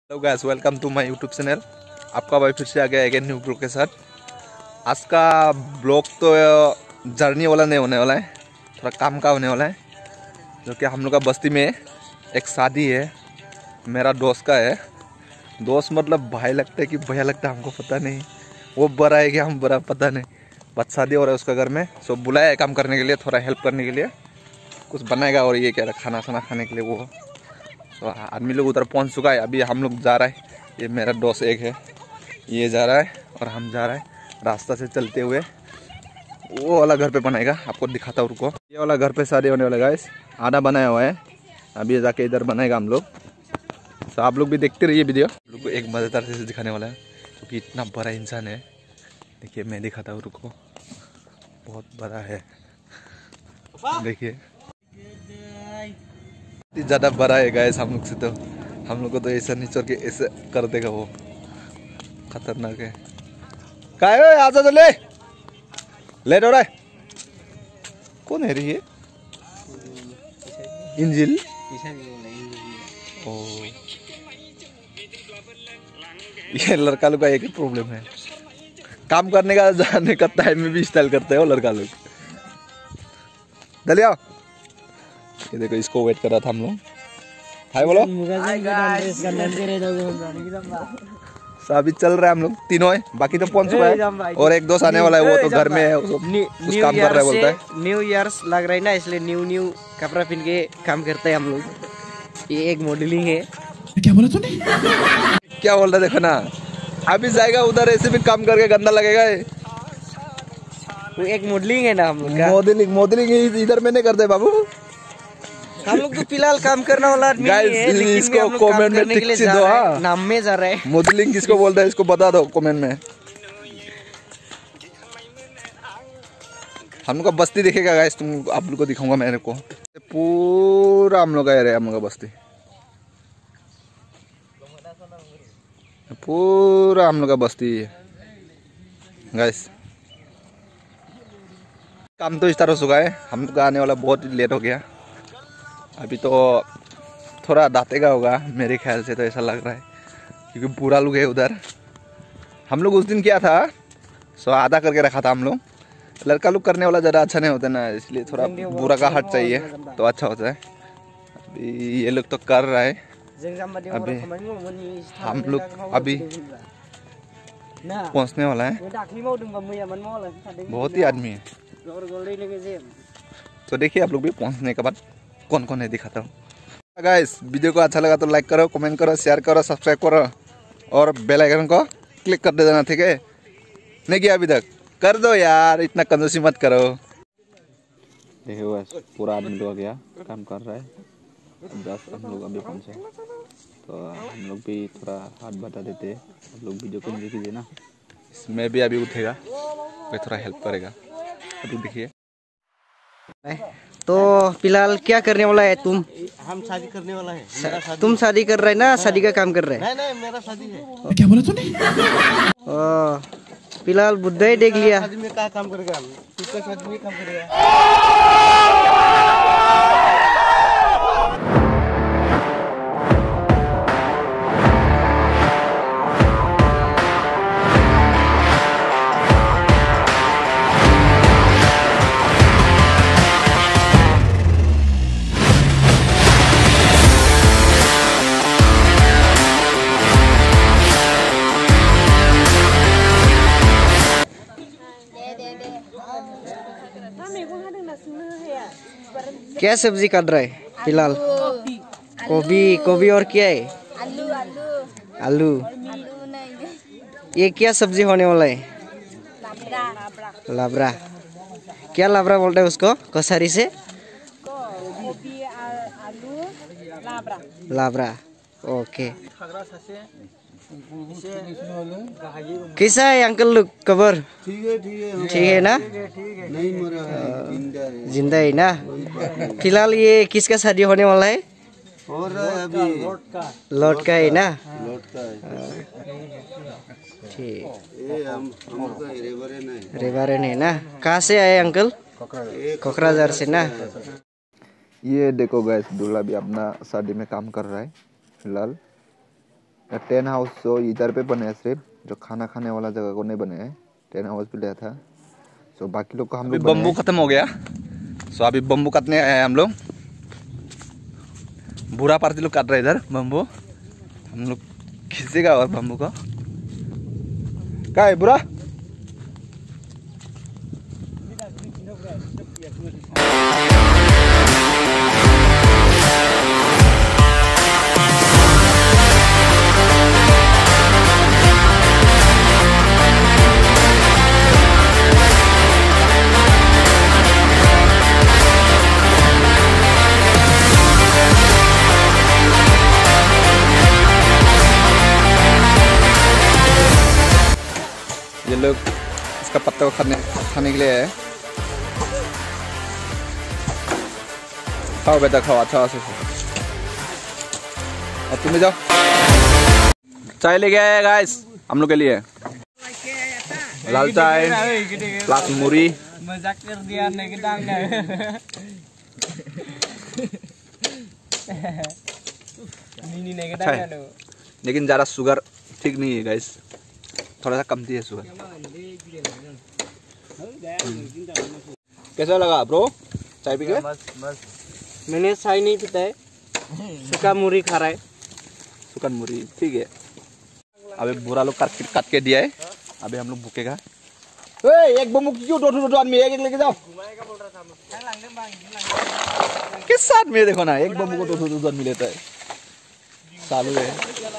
Hello guys, welcome to my YouTube channel. आपका भाई फिर से आ गया एक न्यू ब्लॉग के साथ। आज का ब्लॉग तो जर्नी वाला नहीं होने वाला है, थोड़ा काम का होने वाला है। जो कि हम लोग का बस्ती में एक शादी है, मेरा दोस्त का है। दोस्त मतलब भाई लगता है कि भैया लगता है, हमको पता नहीं। वो बड़ा है कि हम बड़ा, पता नहीं। बस शादी हो रहा है उसका घर में, सो बुलाया है काम करने के लिए, थोड़ा हेल्प करने के लिए। कुछ बनाएगा और ये क्या खाना खाना खाने के लिए वो। तो आदमी लोग उधर पहुंच चुका है, अभी हम लोग जा रहा है। ये मेरा दोस्त एक है, ये जा रहा है और हम जा रहे हैं रास्ता से चलते हुए। वो वाला घर पे बनाएगा, आपको दिखाता हूँ, रुको। ये वाला घर पे शादी होने वाला गाइस, आधा बनाया हुआ है, अभी जाके इधर बनाएगा हम लोग। तो आप लोग भी देखते रहिए वीडियो। आप लोग को एक मज़ेदार चीज़ दिखाने वाला है, क्योंकि इतना बड़ा इंसान है। देखिए मैं दिखाता हूँ, रुको। बहुत बड़ा है, देखिए ज़्यादा बड़ा है गाइस हम लोग से। तो हम लोग को तो ऐसा नहीं छोड़ के ऐसे कर देगा, वो खतरनाक है। काय हो, आजा तो लेट हो रहा है। कौन है ये? इंजिल। ओ, ये लड़का लोग का एक ही प्रॉब्लम है, काम करने का जाने का टाइम में भी स्टाइल करते हैं वो लड़का लोग। दलिया, ये देखो, इसको वेट कर रहा था हम लोग। हाय बोलो। अभी चल रहा है, हम लोग तीनों है, बाकी तो पहुंच चुका है और एक दोस्त आने वाला है, वो तो घर में है, कुछ काम कर रहा है बोलता है। न्यू ईयर्स लग रहा है ना, इसलिए न्यू कपड़ा पहन के काम करते हैं हम लोग। ये एक मॉडलिंग है। क्या बोला तूने? क्या बोल रहा है, देखो ना, अभी जाएगा उधर, ऐसे भी काम करके गंदा लगेगा। वो एक मॉडलिंग है ना हम लोग का। मॉडलिंग इधर में नहीं करते बाबू, हम लोग तो फिलहाल काम करने वाला आदमी है, लेकिन इसको कमेंट में टिक से दो। हाँ, नाम में जा रहा है। मॉडलिंग किसको बोलता है, इसको बता दो कमेंट में। हम लोग का बस्ती देखेगा गाइस, तुम आप लोग को दिखाऊंगा मेरे को। पूरा हम लोग का एरिया, हम लोग का बस्ती पूरा हम लोग का बस्ती है गाइस। काम तो स्टार्ट हो चुका है, हम लोग का आने वाला बहुत लेट हो गया। अभी तो थोड़ा दातेगा होगा मेरे ख्याल से, तो ऐसा लग रहा है, क्योंकि पूरा लोग है उधर। हम लोग उस दिन क्या था, सो आधा करके रखा था हम लोग। लड़का लोग करने वाला ज़्यादा अच्छा नहीं होता ना, इसलिए थोड़ा बुरा का हट चाहिए तो अच्छा होता है। अभी ये लोग तो कर रहा है, अभी हम लोग अभी पहुंचने वाला है। बहुत ही आदमी है, तो देखिए आप लोग भी पहुंचने के बाद कौन कौन है दिखाता हूँ। गाइस, वीडियो को अच्छा लगा तो लाइक करो, कमेंट करो, शेयर करो, सब्सक्राइब करो और बेल आइकन को क्लिक कर दे देना, ठीक है? नहीं किया अभी तक, कर दो यार, इतना कंजूसी मत करो। देखिए बस पूरा आदमी लोग गया, काम कर रहा है। जस्ट हम लोग अभी पहुँचे, तो हम लोग भी थोड़ा हाथ बता देते, आप लोग वीडियो को एंजॉय कीजिए ना। इसमें भी अभी उठेगा, मैं थोड़ा हेल्प करेगा, अभी देखिए। तो फिलहाल क्या करने वाला है तुम? हम शादी करने वाला है। तुम शादी कर रहे है ना, शादी का काम कर रहे है? नहीं, मेरा शादी है। क्या बोला तूने? फिलहाल बुद्धा ही देख लिया। शादी में क्या काम करेगा, हम किसका शादी में काम करेगा। क्या सब्जी काट रहा है फिलहाल? गोभी और क्या है? आलू। ये क्या सब्जी होने वाला है? लाबरा। क्या लाबरा बोलते हैं उसको कसारी से? लाबरा। ओके। कैसा है अंकल लोग खबर? ठीक है ना? नहीं मरा है, जिंदा है ना? फिलहाल ये किसका शादी होने वाला है? और अभी लौट का है ना? लौट का है। ठीक। ये हम का रेवारेन है ना? कहाँ से आए अंकल? कोकराझार से ना? ये देखो गैस, दूल्हा भी अपना शादी में काम कर रहा है फिलहाल। टेंट हाउस जो इधर पे बने हैं, सिर्फ जो खाना खाने वाला जगह को नहीं बने हैं। टेंट हाउस भी लिया था। सो बाकी लोग को हम लोग बम्बू खत्म हो गया। सो अभी बम्बू काटने आए हैं हम लोग। बुरा पार्टी लोग काट रहे इधर बम्बू। हम लोग खींचेगा और बम्बू को क्या है बुरा। ये लोग इसका पत्ता को खाने के लिए है। खाओ बेटा खाओ, अच्छा से और तुम भी जाओ। चाय लेके आए गाइस हम लोग के लिए, लाल चाय प्लस मुरी। मजाक कर दिया नहीं डांग नहीं डांग। लेकिन ज़्यादा शुगर ठीक नहीं है गाइस, थोड़ा सा कम है शुगर। कैसा लगा ब्रो चाय पी के? मैंने चाय नहीं पीता है, सूखा मुरी खा रहा है। सूखा मुरी ठीक है। अभी बुरा लोग काट के दिया है, अभी हम लोग भूखेगा। एक बम्बू क्यों दो आदमी एक लेके जाओ। किस साथ में देखो ना, एक बम्बू को दो आदमी लेता है। चालू है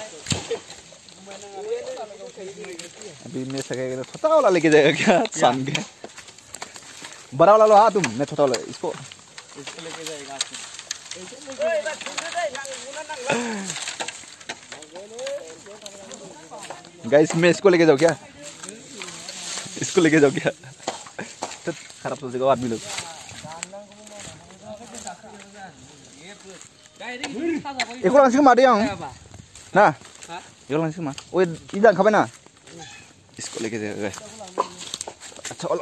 अभी। मैं सकेगा छोटा वाला लेके जाएगा क्या सान के? बड़ा वाला लो। हाँ तुम, मैं छोटा वाला इसको लेके जाएगा। गाइस मैं इसको लेके जाओ क्या? इसको लेके जाओ क्या? तो खराब सोचेगा आदमी लोग। एक और लांसी मार दिया हूँ ना, एक और लांसी मार। वो इधर खाबे ना, इसको लेके जाएगा गाइस। अच्छा वाला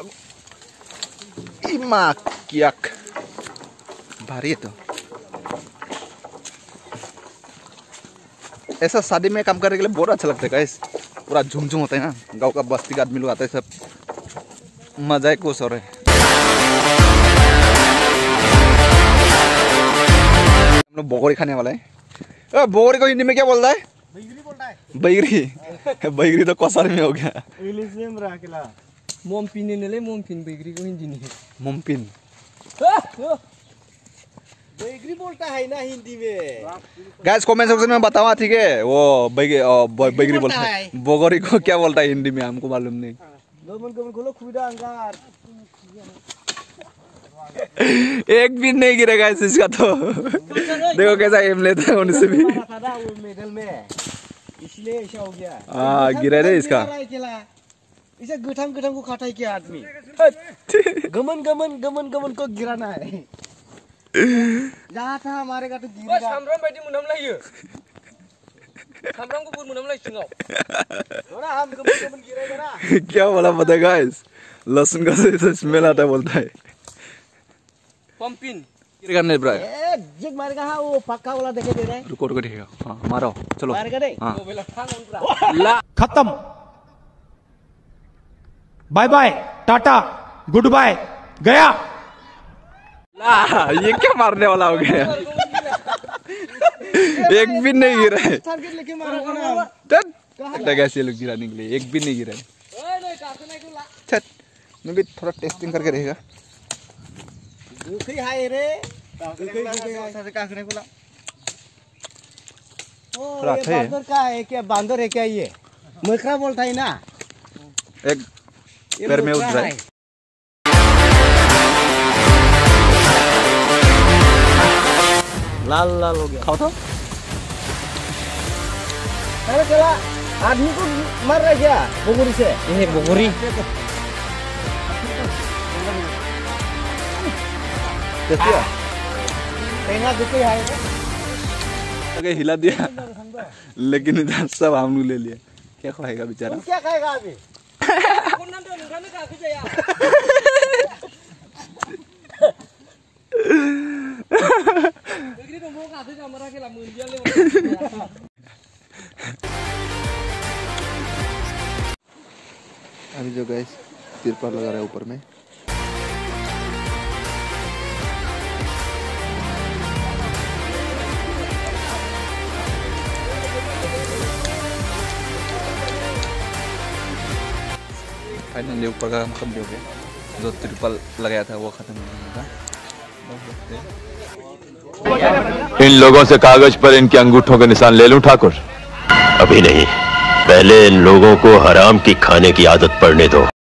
इमा कियाक भारी है। तो ऐसा शादी में काम करने के लिए बहुत अच्छा लगता है गाइस। पूरा झुमझुम होता है ना, गांव का बस्ती का आदमी लोग आते हैं, सब मजा है कुछ और है। हम लोग बोगरी खाने वाला है। बोगरी को हिंदी में क्या बोलता है? बैगरी बोलता है। बैगरी बैगरी तो कसार में हो गया। इंग्लिश में राकेला मोमपिन ने मोमपिन बैगरी को हिंदी नहीं। मोमपिन बैगरी बोलता है ना हिंदी में। गाइस कमेंट सेक्शन में बताओ ठीक है। वो बैगरी बोलता है, बोगरी को क्या बोलता है हिंदी में हमको मालूम नहीं। खोलो खुदा अंगार। एक भी नहीं गिरेगा इसका तो। देखो कैसा एम लेता है उनसे भी। मेडल में इसलिए ऐसा हो गया। हाँ गिरा रे इसका। इसे गठम को खाता है क्या आदमी? गमन को गिराना है। जहाँ था हमारे का तो गिरेगा। सामराम बैठी मुनम लाइयो। सामराम को पूर मुनम लाई सिंगाओ। थोड़ा हम गमन गिरेगा ना। क्या बोला पता है गाइस? लहसुन का स्मेल आता है बोलता है। पंपिन गिरेगा नहीं ब्रा। जिग मारेगा। हाँ वो पक्का वाला देखे दे रहा है। रुको दिखेगा। हाँ मारो चलो। मारेगा नहीं। हाँ ला खत्म, bye bye tata goodbye गया। ये क्या मारने वाला हो गया? एक भी नहीं गिरा है। कैसे लोग गिराने के लिए एक भी नहीं गिरा है। छत मैं भी थोड़ा टेस्टिंग करके रहेगा। बांदर का है क्या? बांदर है क्या ये? मकरा बोलता है ना। एक पैर में उठ रहा है। लाल लाल हो गया। खाओ तो। अरे चला आदमी को मार रहा है क्या बोगरी से? ये बोगरी अगर हिला दिया लेकिन इधर सब हम ले लिया। क्या खाएगा बेचारा? क्या खाएगा अभी? अभी जो गाइस तिरपाल लगा रहा है ऊपर में। फाइनली ऊपर का काम कंप्लीट हो गया। जो तिरपाल लगाया था वो खत्म हो गया। इन लोगों से कागज पर इनके अंगूठों के निशान ले लूं ठाकुर? अभी नहीं, पहले इन लोगों को हराम की खाने की आदत पड़ने दो।